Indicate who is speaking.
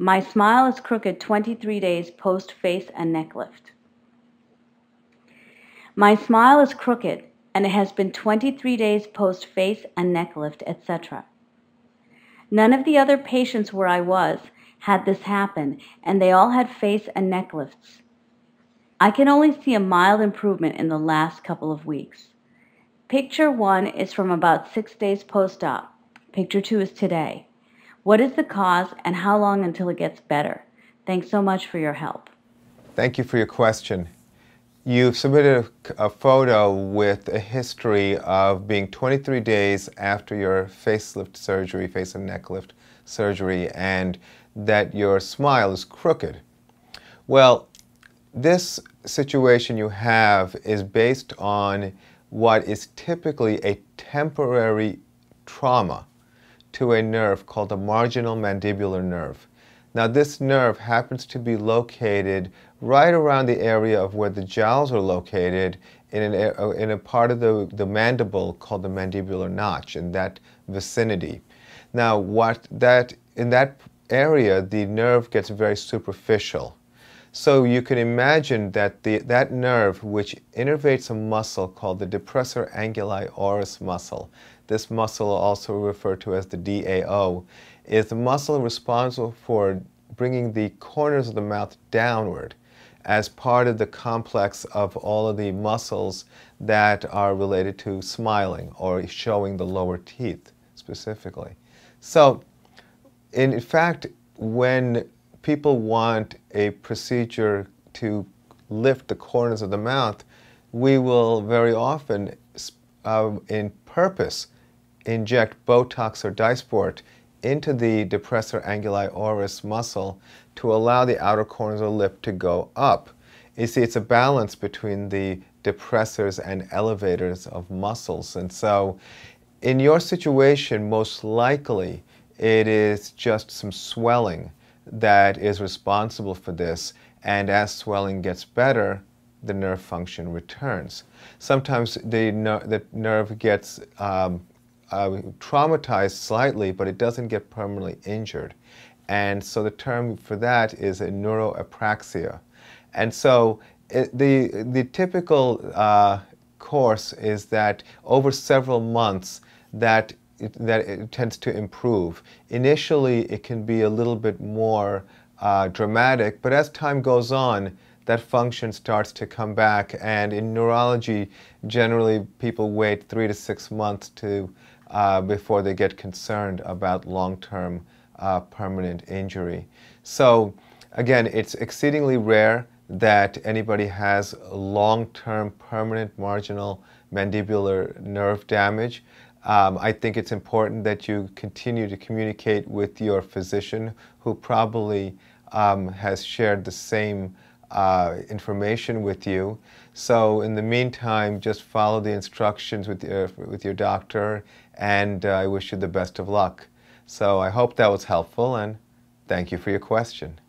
Speaker 1: My smile is crooked 23 days post face and neck lift. My smile is crooked and it has been 23 days post face and neck lift, etc. None of the other patients where I was had this happen, and they all had face and neck lifts. I can only see a mild improvement in the last couple of weeks. Picture 1 is from about 6 days post-op. Picture 2 is today. What is the cause and how long until it gets better? Thanks so much for your help.
Speaker 2: Thank you for your question. You've submitted a photo with a history of being 23 days after your facelift surgery, face and neck lift surgery, and that your smile is crooked. Well, this situation you have is based on what is typically a temporary trauma to a nerve called the marginal mandibular nerve. Now, this nerve happens to be located right around the area of where the jowls are located in a part of the mandible called the mandibular notch, in that vicinity. Now, in that area, the nerve gets very superficial. So you can imagine that that nerve, which innervates a muscle called the depressor anguli oris muscle, this muscle, also referred to as the DAO, is the muscle responsible for bringing the corners of the mouth downward as part of the complex of all of the muscles that are related to smiling or showing the lower teeth specifically. So, in fact, when people want a procedure to lift the corners of the mouth, we will very often, in purpose, inject Botox or Dysport into the depressor anguli oris muscle to allow the outer corners of the lip to go up. You see, it's a balance between the depressors and elevators of muscles. And so, in your situation, most likely, it is just some swelling that is responsible for this, and as swelling gets better, the nerve function returns. Sometimes the nerve gets traumatized slightly, but it doesn't get permanently injured. And so the term for that is a neuroapraxia. And so the typical course is that over several months that it tends to improve. Initially, it can be a little bit more dramatic, but as time goes on, that function starts to come back. And in neurology, generally, people wait 3 to 6 months before they get concerned about long-term permanent injury. So again, it's exceedingly rare that anybody has long-term permanent marginal mandibular nerve damage. I think it's important that you continue to communicate with your physician, who probably has shared the same information with you. So in the meantime, just follow the instructions with your doctor, and I wish you the best of luck. So I hope that was helpful, and thank you for your question.